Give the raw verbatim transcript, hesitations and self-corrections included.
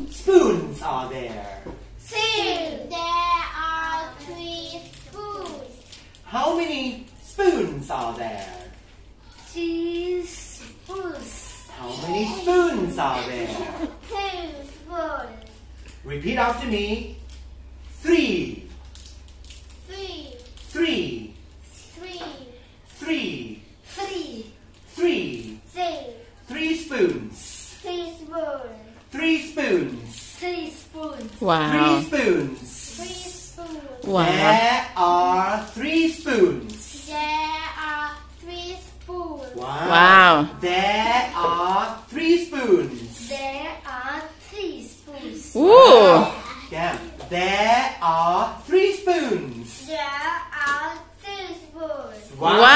spoons are there? Two. There are three spoons. How many spoons are there? Two spoons. How many spoons are there? Two spoons. Repeat after me. Three. Three. Three. Three. Three. Three. Three. Three. Three spoons. Three spoons. Three spoons. Three spoons. Wow. Three spoons. Three spoons. Wow. There are three spoons. There are three spoons. Wow. Wow. There are three spoons. There are three spoons. Ooh. Yeah. There are three spoons. There are two spoons. Wow.